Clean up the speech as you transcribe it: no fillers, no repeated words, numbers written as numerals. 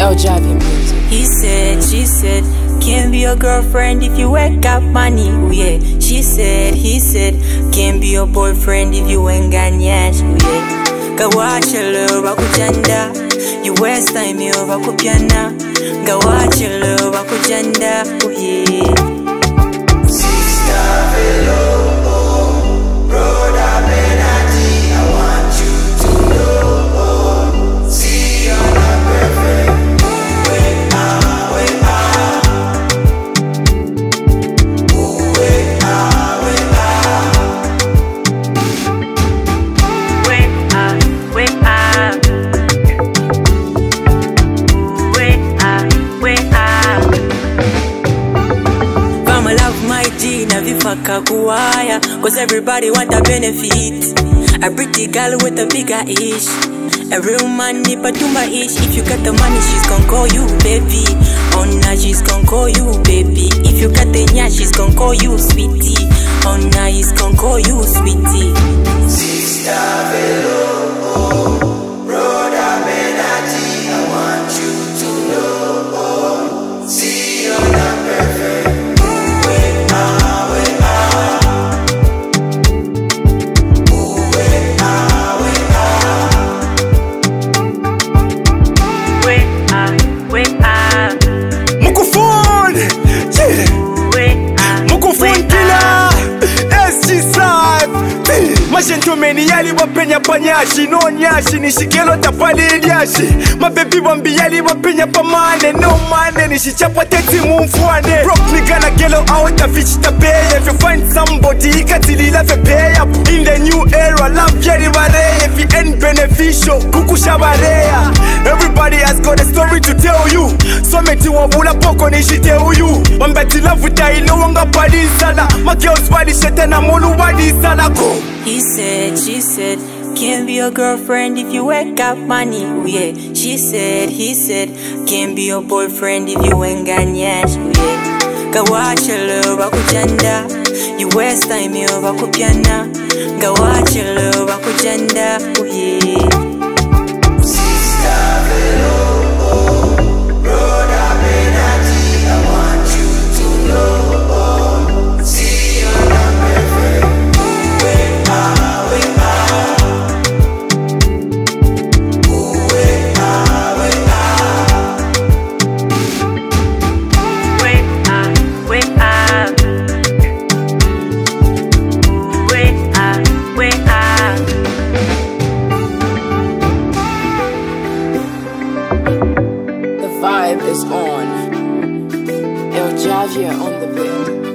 Zambian music. He said, she said, can't be your girlfriend if you ain't got money. Ooh, yeah. She said, he said, can't be your boyfriend if you ain't got nyash. Ooh, yeah. Gawachelo bakujanda, you waste time yo bakupiana. Gawachelo bakujanda, ooh, yeah. Sister Velo, brother Benati, I want you to know. See you're not perfect. Wait, wait, wait, I'ma love my G, na vifaka kuwaya, cause everybody want a benefit. A pretty girl with a bigger ish. A real man nipa tumba ish. If you got the money, she's gon' call you baby. Oh nah, she's gon' call you baby. If you got the nya, she's gon' call you sweetie. Oh nah, he's gon' call you sweetie. Sister Velo, brother Benati, I want you to know. See you're not perfect. Microphone Killer, Gentlemen, yali wapenya panyashi, no nyashi, nishikelo tapali nyashi. My baby wambi yali wapenya pamane, no mane, nishichapa teti mumfuane. Broke nigga na gelo out of fish to pay. If you find somebody, ikatili love pay up. In the new era, love yari ware. If it ain't beneficial, kukusha warea. Everybody has got a story to tell you. So meti wabula poko nishite uyu. Wambeti love utailo wanga padi sala. My girls wadi shetana molu wadi sala go. He said, she said, can't be your girlfriend if you ain't got money. Ooh, yeah. She said, he said, can't be your boyfriend if you ain't got nyash. Ooh, yeah. Gawachelo bakujanda, you waste time yo bakupiana. Gawachelo bakujanda, ooh, yeah. Sister Velo, brother Benati, I want you to know. See you're not perfect. The vibe is on. Ocazey on the beat.